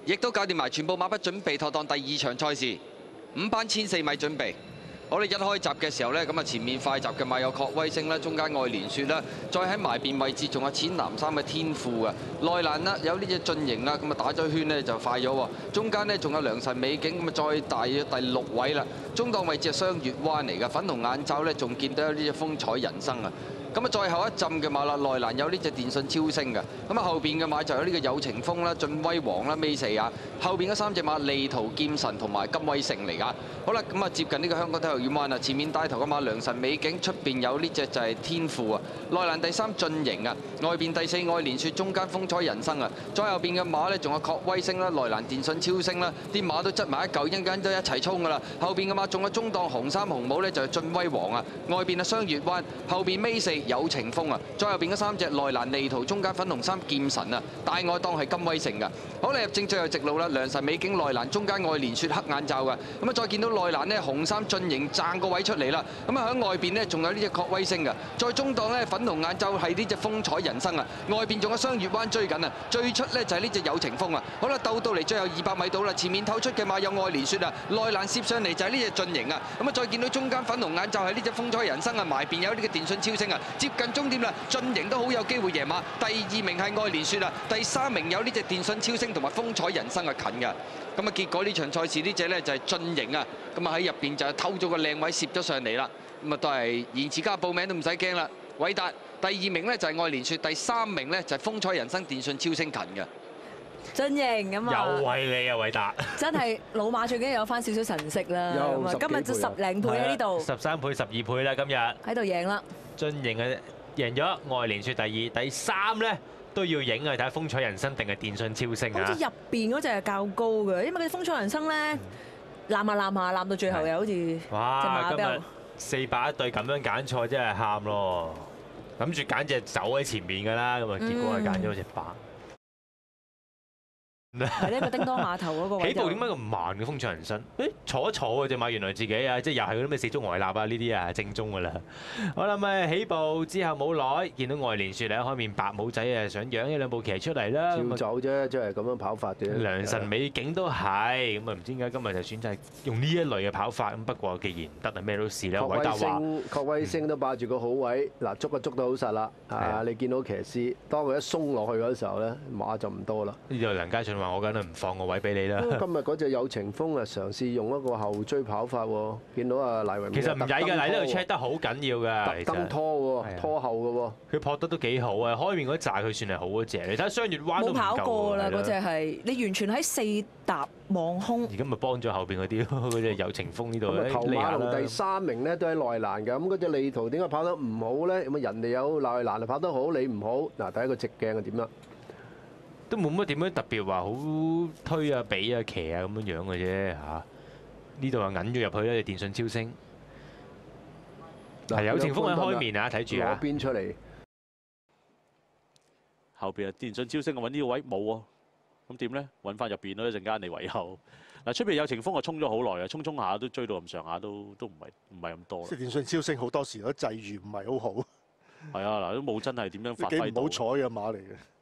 亦都搞掂埋全部馬匹準備妥當第2場賽事，5班1004米準備。我哋一開閘嘅時候呢，咁啊前面快閘嘅馬有確威星啦，中間愛連雪啦，再喺埋邊位置仲有淺藍衫嘅天賦啊，內欄啦有呢隻進營啦，咁啊打咗圈呢就快咗喎，中間呢仲有良辰美景，咁啊再大約第6位啦，中檔位置係雙月灣嚟㗎，粉紅眼罩呢仲見到有呢隻風采人生啊。咁啊，再後一陣嘅馬啦，內欄有呢隻電訊超星嘅，咁啊後邊嘅馬就有呢個有情風啦、晉威王啦、尾四啊，後邊嗰3隻馬利圖劍神同埋金威城嚟㗎。好啦，咁啊接近呢個香港體育院灣啊，前面帶頭嘅馬良辰美景，出邊有呢隻就係天賦啊，內欄第3進營啊，外邊第4愛連雪，中間風采人生啊，再後邊嘅馬呢，仲有確威星啦、內欄電訊超星啦，啲馬都擠埋一嚿，一陣間都一齊衝㗎啦。後邊嘅馬仲有中檔紅衫紅帽呢，就係晉威王啊，外邊啊雙月灣，後邊尾四有情風啊，再後邊嗰3隻內欄利圖，中間粉紅衫劍神啊，大外檔係金威城㗎。好啦，入正最後直路啦，良辰美景內欄，中間愛連雪黑眼罩㗎。咁啊，再見到內欄呢，紅衫進營爭個位出嚟啦。咁啊喺外邊呢，仲有呢隻確威星㗎。再中檔呢，粉紅眼罩係呢隻風采人生啊。外邊仲有雙月灣追緊啊。最出呢，就係呢隻有情風啊。好啦，鬥到嚟最後200米到啦，前面透出嘅馬有愛連雪啊，內欄攝上嚟就係呢隻進營啊。咁啊，再見到中間粉紅眼罩係呢隻風采人生啊，埋邊有呢個電訊超星啊，接近終點啦，進營都好有機會贏馬。第2名係愛連雪啊，第3名有呢隻電訊超星同埋風采人生啊近㗎。咁啊結果呢場賽事呢隻呢就係進營啊，咁啊喺入邊就偷咗個靚位攝咗上嚟啦。咁啊都係延遲加報名都唔使驚啦。偉達第2名呢就係愛連雪，第3名呢就係風采人生電訊超星近嘅。 進營咁啊！ 有為你啊，偉達！ 真係老馬最緊要有翻少少神色啦。咁啊，今日就10零倍喺呢度 ，13倍、12倍啦，今日喺度贏啦。 進營啊，贏咗愛連雪第2，第3咧都要影啊！睇下風采人生定係電訊超星啊！ 好似入邊嗰隻係較高嘅，因為佢風采人生咧攬到最後又好似哇！今日400一對咁樣揀賽真係喊咯，諗住揀隻走喺前面㗎啦，咁啊結果係揀咗隻白。 係呢個叮當碼頭嗰個位。 起步點解咁慢嘅風采人生？誒坐一坐嘅隻馬，原來自己啊，即係又係嗰啲咩4足呆立啊呢啲啊正宗㗎啦。好啦，咪起步之後冇耐，見到愛連雪嚟開面白帽仔啊，想養1兩步騎出嚟啦。 照走啫，即係咁樣跑法嘅。 良辰美景都係咁啊，唔知點解今日就選擇用呢一類嘅跑法咁。不過既然唔得啊，咩都試啦。偉達話： 確威星都霸住個好位，嗱捉都好實啦。啊，你見到騎師當佢一鬆落去嗰時候咧，馬就唔多啦。 呢度梁家俊話：我梗係唔放個位俾你啦。 今日嗰隻有情風啊，嘗試用一個後追跑法喎，見到啊黎榮。 其實唔曳㗎，嚟呢度 check 得好緊要㗎。 特登拖喎，拖後嘅喎。 佢撲得都幾好啊！開面嗰扎佢算係好嗰隻。你睇下雙月灣都唔夠。 冇跑過啦，嗰隻係你完全喺4踏望空。 而家咪幫咗後邊嗰啲嗰隻有情風呢度咧。 頭馬同第3名咧都喺內欄嘅，咁嗰隻利圖點解跑得唔好咧？咁啊人哋有內欄啊跑得好，你唔好。嗱，第一個直鏡係點啦？ 都冇乜點樣特別話好推啊、比啊、騎啊咁樣樣嘅啫嚇。呢度啊揞咗入去咧，電訊超星係有情風喺開面啊，睇住啊！ 攞邊出嚟？ 後邊啊，電訊超星揾呢個位冇喎，咁點咧？揾翻入邊咯，一陣間你唯有嗱出邊有情風啊，衝咗好耐啊，衝下都追到咁上下，都唔係咁多。 即係電訊超星好多時都際遇唔係好好。 係啊，嗱都冇真係點樣發揮到。 幾唔好彩嘅馬嚟嘅。